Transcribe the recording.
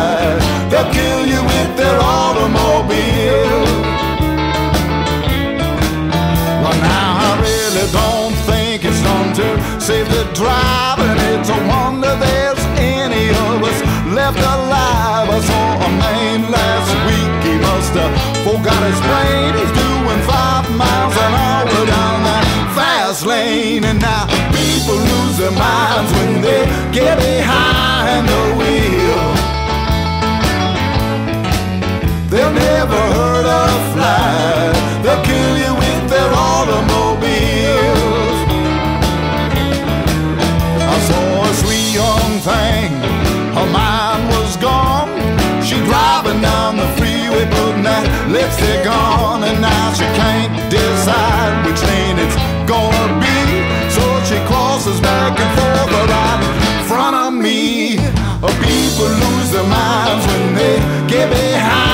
slide. They'll kill you with their automobile. Well, now I really don't think it's done to save the driving. It's a wonder there's any of us left alive. I saw a man last week, he must have forgot his plane. He's doing 5 miles an hour down that fast lane. And now people lose their minds when they get behind the wheel. They'll never hurt a fly. They'll kill you with their automobiles. I saw a sweet young thing, her mind was gone. She driving down the freeway, putting that lipstick on, and now she can't decide which lane it's gonna be. So she crosses back and forth right in front of me. People lose their minds when they get behind